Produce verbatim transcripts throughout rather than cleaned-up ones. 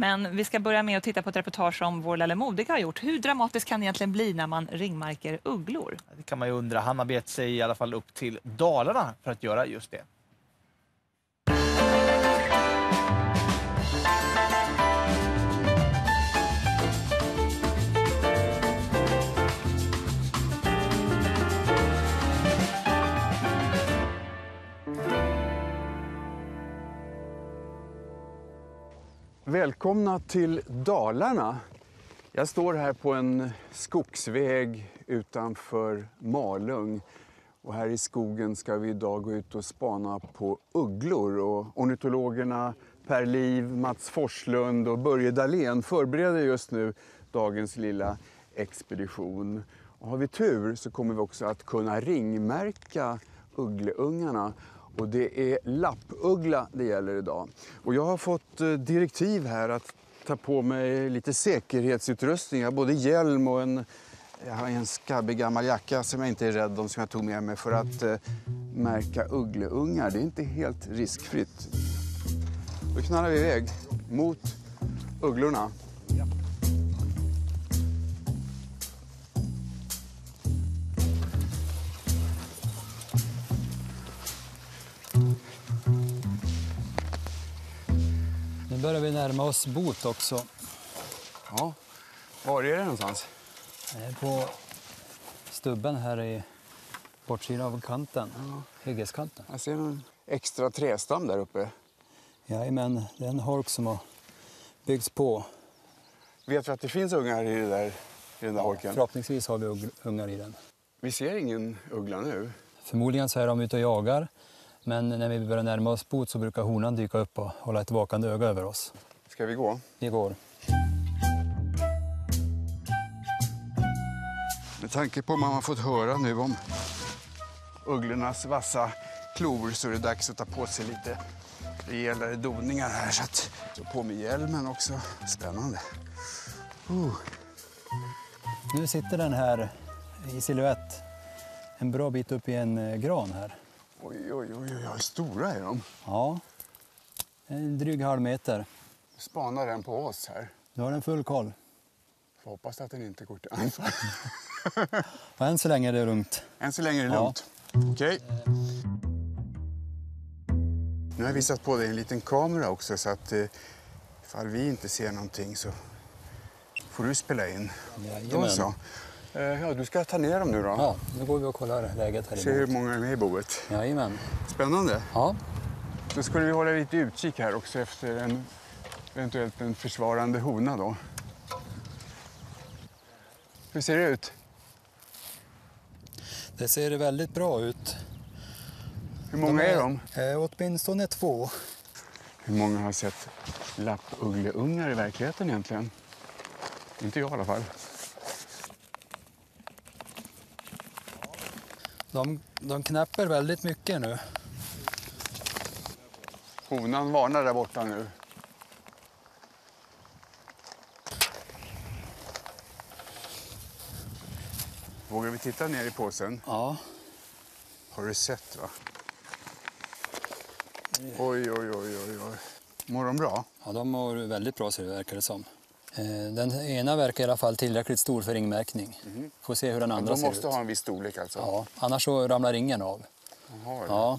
Men vi ska börja med att titta på ett reportage om vår Lelle Modiga har gjort. Hur dramatiskt kan det egentligen bli när man ringmärker ugglor? Det kan man ju undra. Han har begett sig i alla fall upp till Dalarna för att göra just det. Välkomna till Dalarna. Jag står här på en skogsväg utanför Malung. Och här i skogen ska vi idag gå ut och spana på ugglor. Och ornitologerna Per Liv, Mats Forslund och Börje Dahlén förbereder just nu dagens lilla expedition. Och har vi tur så kommer vi också att kunna ringmärka uggleungarna. Och det är lappuggla det gäller idag. Och jag har fått direktiv här att ta på mig lite säkerhetsutrustning. Jag har både hjälm och en, jag har en skabbig gammal jacka som jag inte är rädd om, som jag tog med mig för att eh, märka uggleungar. Det är inte helt riskfritt. Då knallar vi iväg mot ugglorna. Nu börjar vi närma oss Bot också. Ja, var är det någonstans? Det är på stubben här i bortsidan av kanten, ja. Hyggeskanten. Jag ser en extra trästam där uppe. Jajamän, det är en holk som har byggts på. Vet du att det finns ungar i, det där, i den där Ja, holken? förhoppningsvis har vi ungar i den. Vi ser ingen uggla nu. Förmodligen så är de ute och jagar. Men när vi börjar närma oss Bot så brukar honan dyka upp och hålla ett vakande öga över oss. Ska vi gå? Vi går. Med tanke på vad man har fått höra nu om ugglornas vassa klor så är det dags att ta på sig lite rejälare doningar här. Så att ta på mig hjälmen också. Spännande. Uh. Nu sitter den här i silhuett en bra bit upp i en gran här. Oj, oj, oj, oj, stora är de. Ja, en dryg halv meter. Spanar den på oss här. Du har en full koll. Får hoppas att den inte går till anfall. Och än så länge är det lugnt. Än så länge är det ja. lugnt. Okej. Okay. Nu har jag visat på dig en liten kamera också så att eh, ifall vi inte ser någonting så får du spela in. Då så. Eh, ja, du ska ta ner dem nu då. Ja, nu går vi och kollar läget här. Se hur många är med i boet. Jajamän. Spännande. Ja. Då skulle vi hålla lite utkik här också efter en eventuellt en försvarande hona då. Hur ser det ut? Det ser väldigt bra ut. Hur många de är, är de? Eh, åtminstone två. Hur många har sett lappuggleungar i verkligheten egentligen? Inte jag i alla fall. De, de knäpper väldigt mycket nu. Honan varnar där borta nu. Vågar vi titta ner i påsen? Ja. Har du sett va? Oj, oj, oj, oj, oj. Mår de bra? Ja, de mår väldigt bra ser det verkar det som. Den ena verkar i alla fall tillräckligt stor för ringmärkning. Mm. Får se hur den andra ser ut. De måste ha en viss storlek alltså? Ja, annars så ramlar ringen av. Jaha, ja.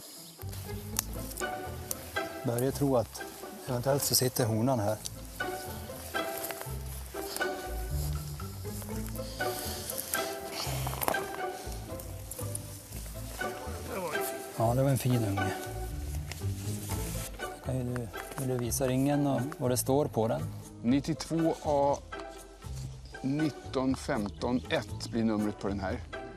Börjar tro att eventuellt så sitter honan här. Ja, det var en fin unge. Kan ju du, vill du visa ringen och vad det står på den? nittiotvå A nitton femton ett blir numret på den här.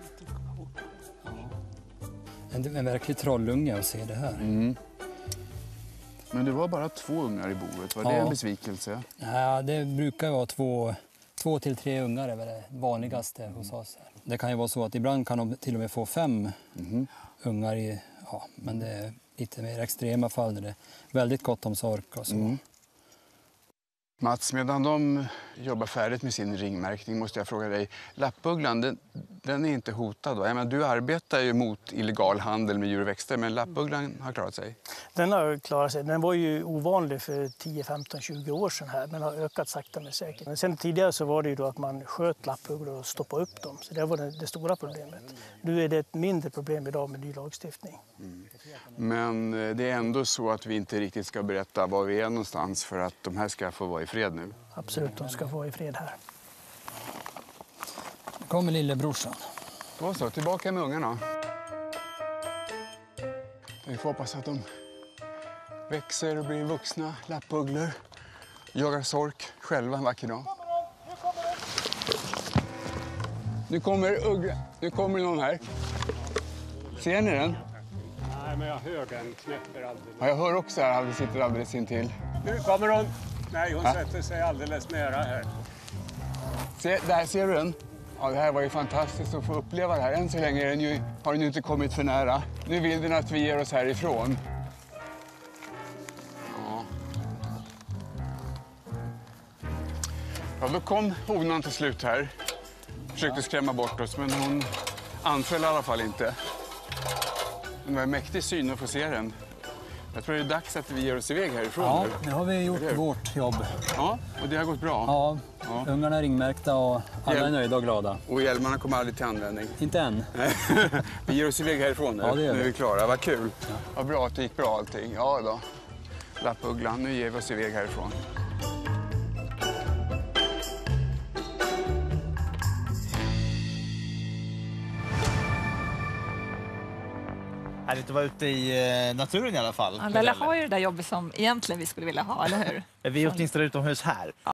En, en verklig trollunge att se det här. Mm. Men det var bara två ungar i boet. Var ja. det en besvikelse? Ja, det brukar vara två, två till tre ungar är det vanligaste hos oss. Det kan ju vara så att ibland kan de till och med få fem mm. ungar i, ja, men det är lite mer extrema fall där det är väldigt gott om sork och så. Mm. Mats, medan de jobbar färdigt med sin ringmärkning måste jag fråga dig. Lappugglan, den, den är inte hotad va? Jag menar, du arbetar ju mot illegal handel med djur och växter, men lappugglan har klarat sig. Den har klarat sig. Den var ju ovanlig för tio, femton, tjugo år sedan här, men har ökat sakta men säkert. Men sen tidigare så var det ju då att man sköt lappugglor och stoppade upp dem. Så det var det, det stora problemet. Nu är det ett mindre problem idag med ny lagstiftning. Mm. Men det är ändå så att vi inte riktigt ska berätta var vi är någonstans för att de här ska få vara i fred nu. Absolut, de ska få vara i fred här. Nu kommer lillebrorsan. Då så, tillbaka med ungarna. Vi får hoppas att de växer och blir vuxna lappugglor. Jagar sork själva en vacker dag. Nu kommer uggla. Nu kommer någon här. Ser ni den? Nej, men jag hör den knäpper alldeles. Ja, jag hör också här att vi sitter alldeles intill. Nu kommer hon. Nej, hon Ja. sätter sig alldeles nära här. Se, där ser du den. Ja, det här var ju fantastiskt att få uppleva det här. Än så länge är den ju, har den ju inte kommit för nära. Nu vill den att vi ger oss härifrån. Ja. Ja, då kom honan till slut här. Försökte skrämma bort oss, men hon anföll i alla fall inte. Det var en mäktig syn att få se den. Jag tror det är dags att vi ger oss iväg härifrån Ja, nu. nu har vi gjort Eller hur? vårt jobb. Ja, och det har gått bra. Ja, Ja. ungarna är ringmärkta och alla är Hjälp. nöjda och glada. Och hjälmarna kommer aldrig till användning. Inte än. Vi ger oss iväg härifrån nu. Ja, det gör Nu är vi. vi klara. Vad kul. Vad bra att det gick bra allting. Ja då. Lappugglan, nu ger vi oss iväg härifrån. Härligt att vara ute i eh, naturen i alla fall. Lelle har ju det där jobbet som egentligen vi skulle vilja ha, eller hur? Vi är åtminstone utomhus här.